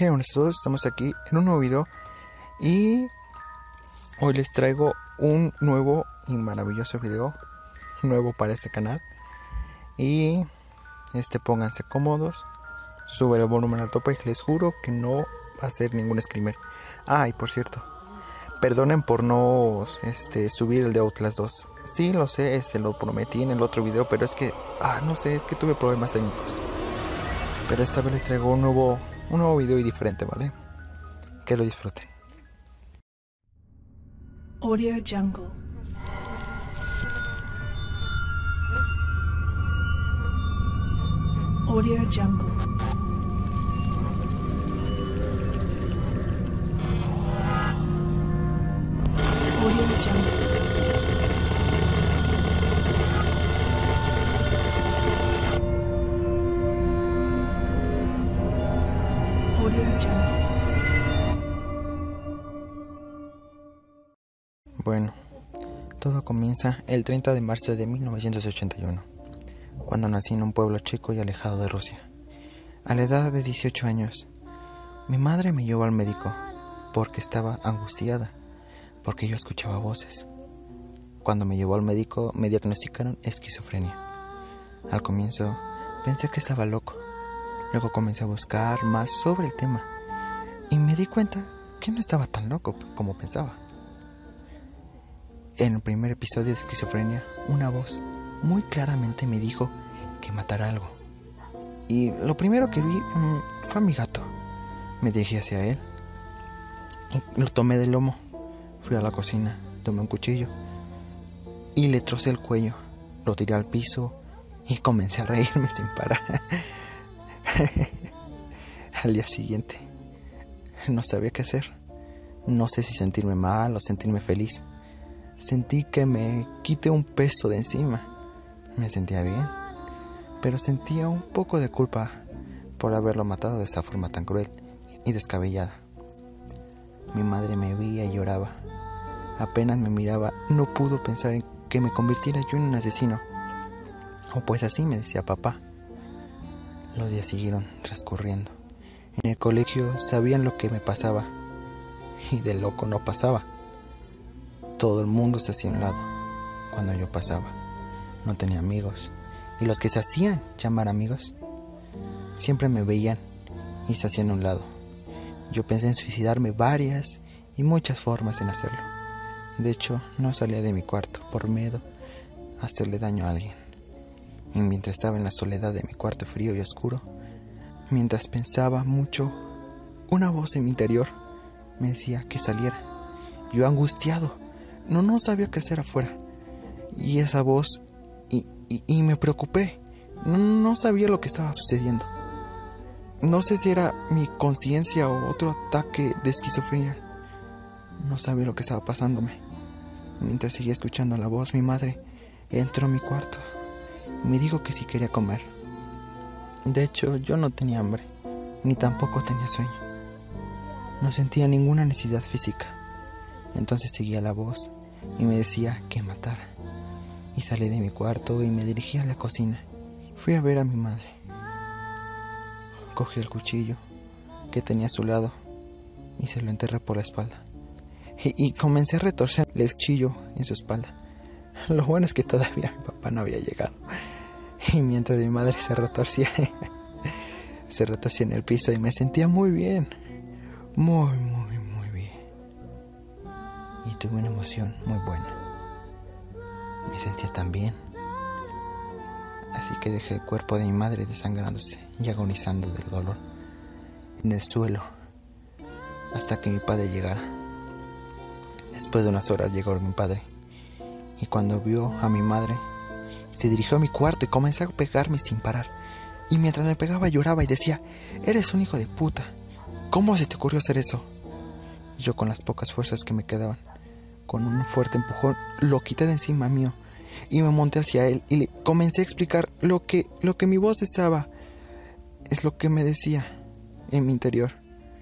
Buenos a todos, estamos aquí en un nuevo video y hoy les traigo un nuevo y maravilloso video nuevo para este canal. Y pónganse cómodos, sube el volumen al tope y les juro que no va a ser ningún screamer. Y por cierto, perdonen por no subir el de Outlast 2. Sí, lo sé, lo prometí en el otro video, pero es que no sé, es que tuve problemas técnicos. Pero esta vez les traigo un nuevo video y diferente, ¿vale? Que lo disfruten. Audio Jungle. Audio Jungle. Audio Jungle. Bueno, todo comienza el 30 de marzo de 1981, cuando nací en un pueblo chico y alejado de Rusia. A la edad de 18 años, mi madre me llevó al médico porque estaba angustiada, porque yo escuchaba voces. Cuando me llevó al médico me diagnosticaron esquizofrenia. Al comienzo pensé que estaba loco, luego comencé a buscar más sobre el tema y me di cuenta que no estaba tan loco como pensaba. En el primer episodio de esquizofrenia, una voz muy claramente me dijo que matara algo. Y lo primero que vi fue a mi gato. Me dirigí hacia él y lo tomé del lomo. Fui a la cocina, tomé un cuchillo y le trocé el cuello. Lo tiré al piso y comencé a reírme sin parar. Al día siguiente, no sabía qué hacer. No sé si sentirme mal o sentirme feliz. Sentí que me quité un peso de encima. Me sentía bien, pero sentía un poco de culpa por haberlo matado de esa forma tan cruel y descabellada. Mi madre me veía y lloraba. Apenas me miraba, no pudo pensar en que me convirtiera yo en un asesino. O pues así me decía papá. Los días siguieron transcurriendo. En el colegio sabían lo que me pasaba y de loco no pasaba. Todo el mundo se hacía a un lado cuando yo pasaba. No tenía amigos, y los que se hacían llamar amigos siempre me veían y se hacían a un lado. Yo pensé en suicidarme varias y muchas formas en hacerlo. De hecho, no salía de mi cuarto por miedo a hacerle daño a alguien. Y mientras estaba en la soledad de mi cuarto frío y oscuro, mientras pensaba mucho, una voz en mi interior me decía que saliera. Yo angustiado, no sabía qué hacer afuera. Y esa voz, y me preocupé. No sabía lo que estaba sucediendo. No sé si era mi conciencia o otro ataque de esquizofrenia. No sabía lo que estaba pasándome. Mientras seguía escuchando la voz, mi madre entró a mi cuarto y me dijo que sí quería comer. De hecho, yo no tenía hambre, ni tampoco tenía sueño. No sentía ninguna necesidad física. Entonces seguía la voz y me decía que matara. Y salí de mi cuarto y me dirigí a la cocina. Fui a ver a mi madre. Cogí el cuchillo que tenía a su lado y se lo enterré por la espalda. Y comencé a retorcer el cuchillo en su espalda. Lo bueno es que todavía mi papá no había llegado. Y mientras mi madre se retorcía en el piso y me sentía muy bien. Muy bien. Y tuve una emoción muy buena. Me sentía tan bien. Así que dejé el cuerpo de mi madre desangrándose y agonizando del dolor en el suelo hasta que mi padre llegara. Después de unas horas llegó mi padre y cuando vio a mi madre se dirigió a mi cuarto y comenzó a pegarme sin parar. Y mientras me pegaba lloraba y decía: "Eres un hijo de puta. ¿Cómo se te ocurrió hacer eso?". Yo, con las pocas fuerzas que me quedaban, con un fuerte empujón, lo quité de encima mío y me monté hacia él y le comencé a explicar lo que mi voz es lo que me decía en mi interior.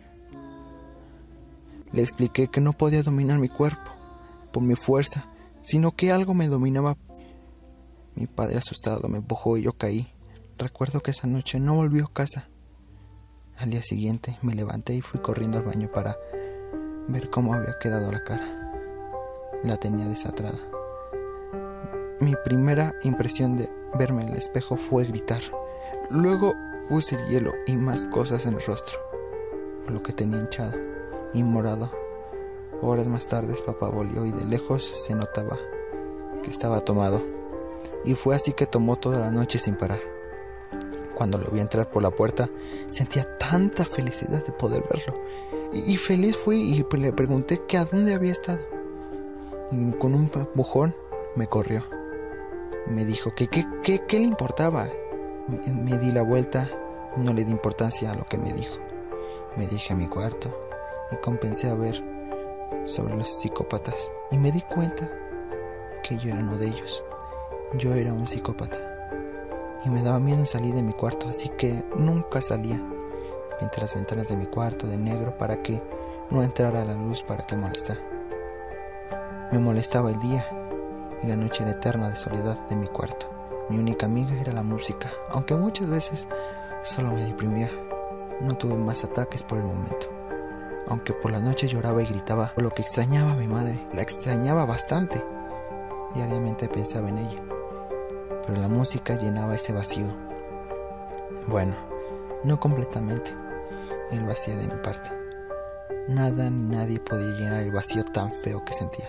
Le expliqué que no podía dominar mi cuerpo por mi fuerza, sino que algo me dominaba. Mi padre, asustado, me empujó y yo caí. Recuerdo que esa noche no volví a casa. Al día siguiente me levanté y fui corriendo al baño para ver cómo había quedado la cara. La tenía desatrada. Mi primera impresión de verme en el espejo fue gritar. Luego puse hielo y más cosas en el rostro, por lo que tenía hinchado y morado. Horas más tarde papá volvió y de lejos se notaba que estaba tomado. Y fue así que tomó toda la noche sin parar. Cuando lo vi entrar por la puerta, sentía tanta felicidad de poder verlo. Y feliz fui y le pregunté que a dónde había estado. Y con un empujón me corrió. Me dijo que qué le importaba. Me di la vuelta y no le di importancia a lo que me dijo. Me dirigí a mi cuarto y comencé a ver sobre los psicópatas. Y me di cuenta que yo era uno de ellos. Yo era un psicópata. Y me daba miedo salir de mi cuarto, así que nunca salía. Pinté las ventanas de mi cuarto de negro para que no entrara la luz para que molestara. Me molestaba el día y la noche era eterna de soledad de mi cuarto. Mi única amiga era la música, aunque muchas veces solo me deprimía. No tuve más ataques por el momento, aunque por la noche lloraba y gritaba, por lo que extrañaba a mi madre. La extrañaba bastante. Diariamente pensaba en ella, pero la música llenaba ese vacío. Bueno, no completamente el vacío de mi parte. Nada ni nadie podía llenar el vacío tan feo que sentía.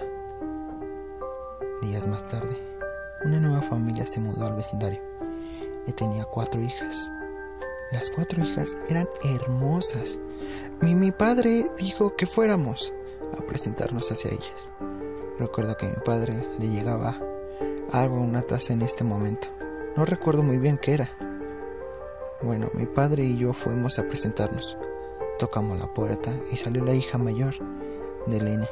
Días más tarde, una nueva familia se mudó al vecindario y tenía 4 hijas. Las 4 hijas eran hermosas. Mi padre dijo que fuéramos a presentarnos hacia ellas. Recuerdo que a mi padre le llegaba algo en una taza en este momento. No recuerdo muy bien qué era. Bueno, mi padre y yo fuimos a presentarnos. Tocamos la puerta y salió la hija mayor de Elena.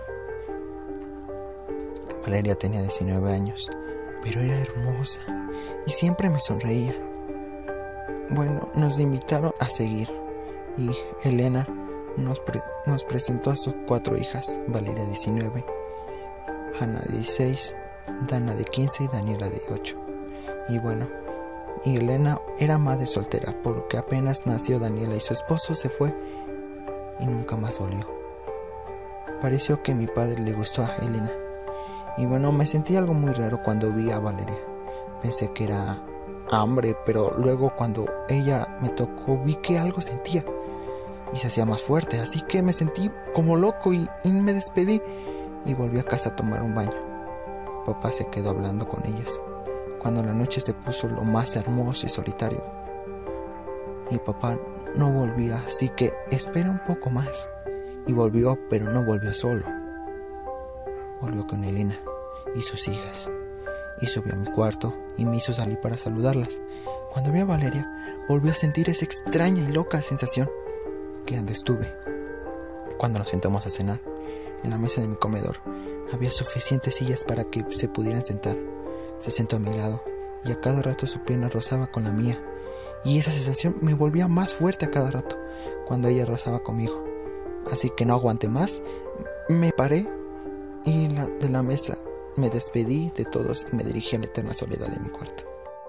Valeria tenía 19 años, pero era hermosa y siempre me sonreía. Bueno, nos invitaron a seguir y Elena nos presentó a sus 4 hijas, Valeria 19, Hanna de 16, Dana de 15 y Daniela de 8. Y bueno, y Elena era madre soltera porque apenas nació Daniela y su esposo se fue y nunca más volvió. Pareció que a mi padre le gustó a Elena. Y bueno, me sentí algo muy raro cuando vi a Valeria. Pensé que era hambre, pero luego cuando ella me tocó vi que algo sentía y se hacía más fuerte, así que me sentí como loco y me despedí y volví a casa a tomar un baño. Papá se quedó hablando con ellas cuando la noche se puso lo más hermoso y solitario. Y papá no volvía, así que esperé un poco más. Y volvió, pero no volvió solo. Volvió con Elena y sus hijas. Y subió a mi cuarto y me hizo salir para saludarlas. Cuando vi a Valeria, volvió a sentir esa extraña y loca sensación que antes tuve. Cuando nos sentamos a cenar, en la mesa de mi comedor, había suficientes sillas para que se pudieran sentar. Se sentó a mi lado y a cada rato su pierna rozaba con la mía. Y esa sensación me volvía más fuerte a cada rato cuando ella rozaba conmigo. Así que no aguanté más, me paré y de la mesa me despedí de todos y me dirigí a la eterna soledad de mi cuarto.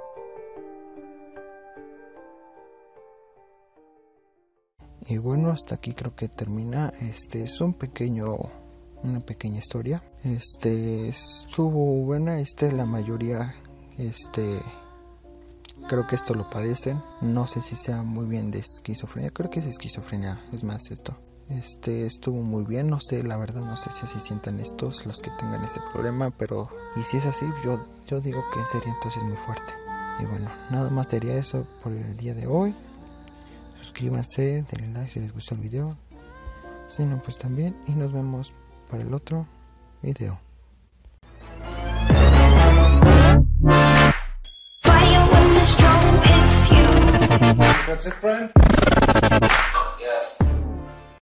Y bueno, hasta aquí creo que termina. Es una pequeña historia. Estuvo buena. La mayoría, creo que esto lo padecen. No sé si sea muy bien de esquizofrenia. Creo que es esquizofrenia. Es más esto. Estuvo muy bien. No sé, la verdad, no sé si así sientan estos los que tengan ese problema. Pero, y si es así, yo digo que sería entonces muy fuerte. Y bueno, nada más sería eso por el día de hoy. Suscríbanse, denle like si les gustó el video. Si no, pues también. Y nos vemos para el otro video. Fire when the storm hits you. That's it, Brian?